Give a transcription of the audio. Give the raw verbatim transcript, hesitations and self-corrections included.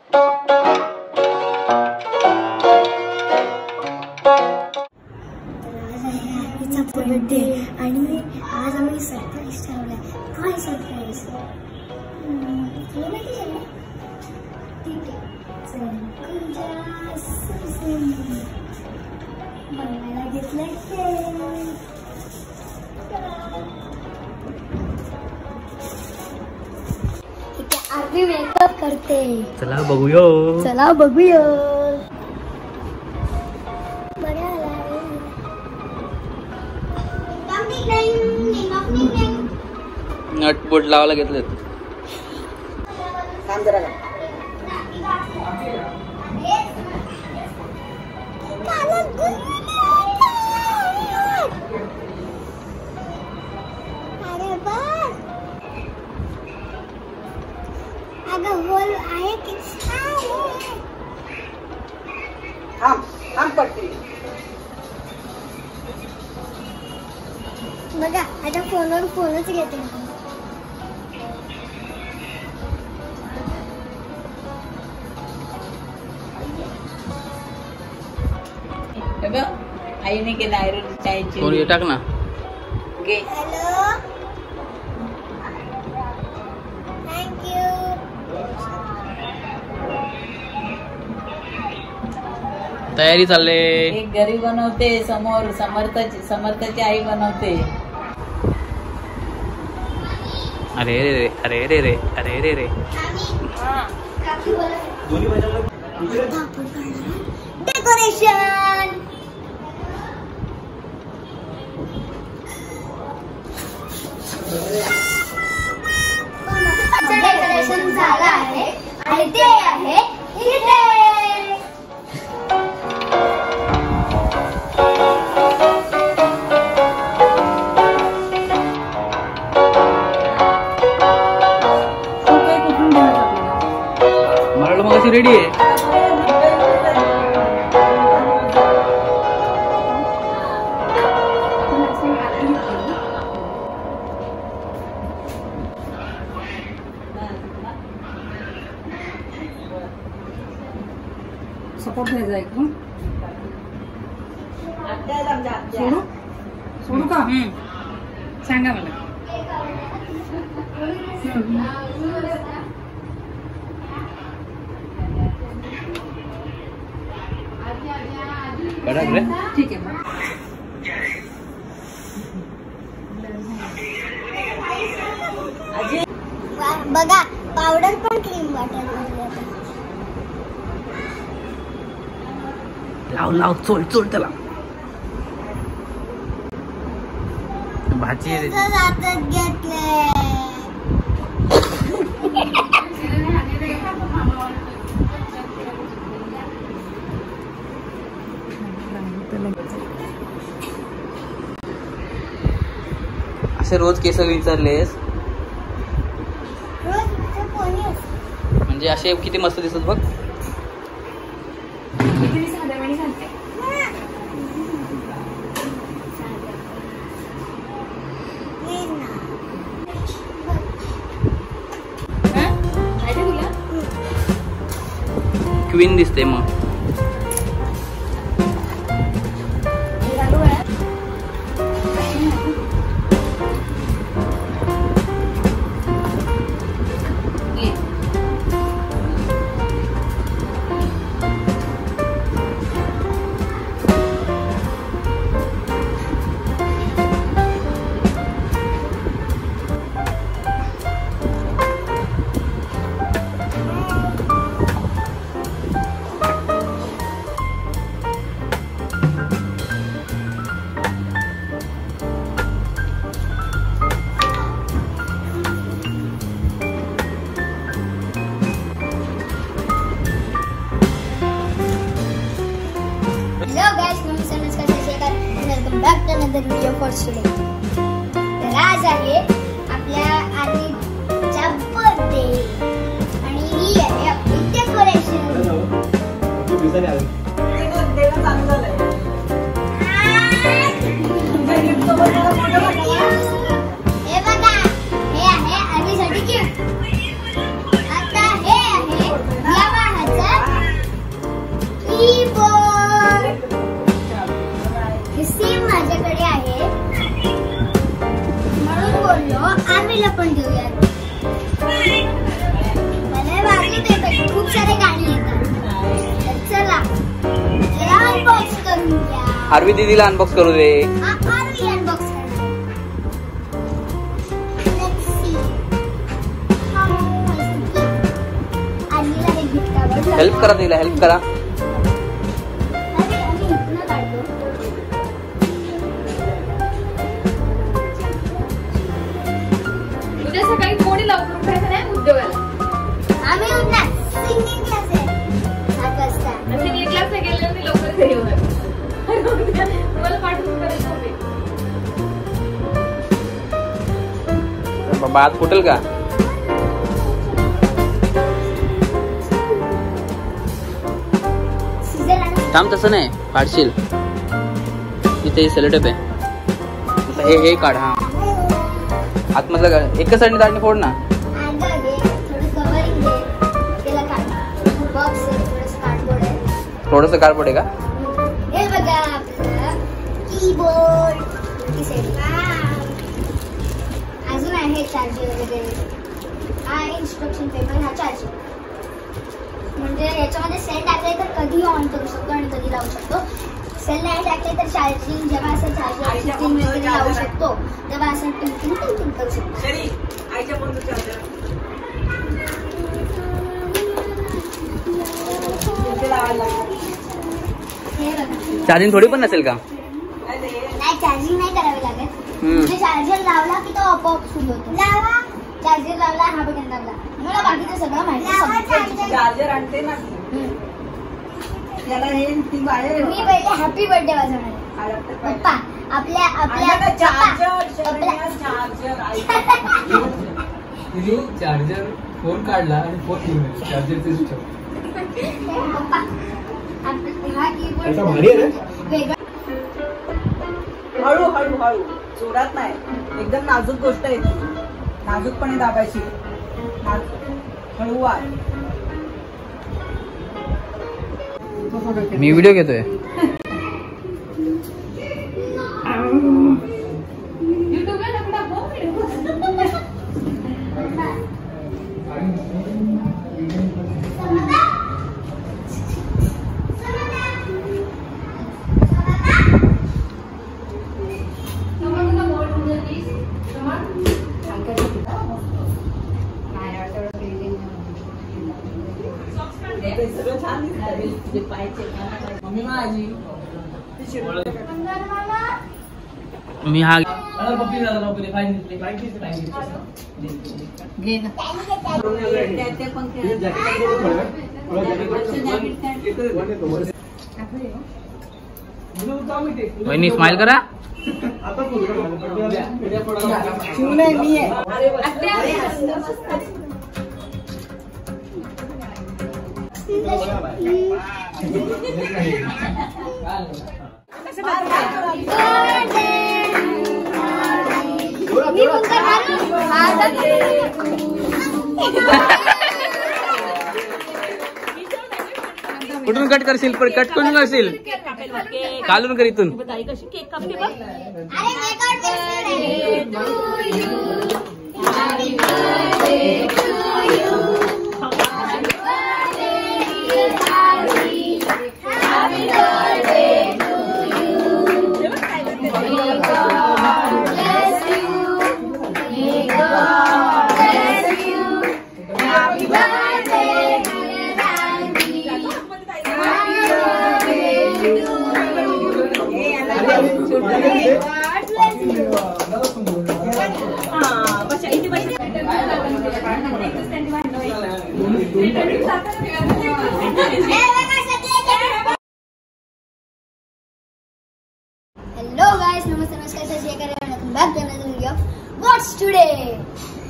Birthday आणि आज आम्ही सरप्राईज ठरवलाय. काय सरप्राईज तुला माहिती आहे ना? ठीक आहे बनवायला घेतलंय ठीक आहे. आरती मेकअप करते. चला बघूया चला बघूया. नट बोट लावायला घेतलेत. अगं होल आहे की थांब थांब पडते. बघा आता फोनवर फोनच घेते. आईने केलं आयरन चायची. कोण टाक ना. घे. Hello thank you. तयारी चालले. एक घरी बनवते समोर समर्थाची समर्थाची आई बनवते. अरे रे रे अरे रे रे अरे रे रे डेकोरेशन. डेकोरेशन झालं आहे आणि ते आहे इथे. मला मग अशी रेडी आहे. सपोर्ट नाही जाय का? सोडू सोडू का? सांगा मला. ठीक आहे. बघा पावडर पण क्रीम वाटर. लाव लाव चोल चोल त्याला. भाजी हातात घेतले. असे रोज केस विचारलेस म्हणजे असे किती मस्त दिसत बघ. क्वीन दिसते मग. Video for today. तर आज आहे आपल्या आधीचा बर्थडे आणि ही आहे आपली डेकोरेशन. हे बघा हे आहे आधीसाठी गिफ्ट. आता हे आहे आरवी दीदीला अनबॉक्स करू दे. आरवी अनबॉक्स करणार. Let's see how is it. आरवीला हे गिफ्ट आवडलं. हेल्प करा तिला, हेल्प करा. अरे आम्ही इथनं काढतो. उद्या सकाळी कोणी लवकर उठायचं नाही उद्योगाला. आम्ही उठणार. सिंगिंग क्लास आहे सात वाजता. आणि एक क्लास गेल्यावर मी लवकर घरी येणार. मला पाठवून करायचं होते. बाबा आज फुटेल का? सीझर आणि थांब, तसं नाही काढशील. इथे सेलोटेप आहे. हे हे काढ. हा आतमधलं काढ. एकच साईडने दाढणी फोड ना. अँगल घे, थोडं कव्हरिंग घे, त्याला काढ. बॉक्स आहे, थोडंसं कार्डबोर्ड आहे. थोडंसं कार्डबोर्ड आहे का? हे बघा आपलं कीबोर्ड. ही साईड. अजून आहे चार्जर वगैरे. हा इन्स्ट्रक्शन पेपर, हा चार्जर. म्हणजे याच्यामध्ये सेल टाकले तर कधी ऑन करू शकतो आणि कधी लावू शकतो. सेल नाही टाकले तर चार्जिंग जेव्हा असं चार्जर सिस्टीम वगैरे लावू शकतो तेव्हा असं टिंकिंग टिंकिंग करू शकतो. हे बघा. चार्जिंग थोडी पण नसेल का? नाही चार्जिंग नाही करावी लागत. हम्म. म्हणजे चार्जर लावला की तो आपोआप सुरू होतो. लावा. चार्जर लावला हा बटन दाबला. मला बाकीचं सगळं माहिती. चार्जर आणते ना त्याला. हे ती वायर मी पहिले हॅपी बर्थडे वाजवणार. पप्पा आपल्या आपल्या चार्जर फोन काढला आणि फोन घेऊन चार्जर पप्पा हा कीबोर्ड वेगळा. हळू हळू हळू जोरात नाही. एकदम नाजूक गोष्ट आहे ती. नाजूकपणे दाबायची. हळू वार. मी व्हिडिओ घेतोय. सगळं छान मम्मी माझी मी हा घे ना. वहिनी स्माइल करा. शिवलंय मी आहे. कुठून कट करशील? पण कट करून करशील. कालून कर इथून. Hello guys, namaste, namaskar, sir, welcome back to another video. What's today?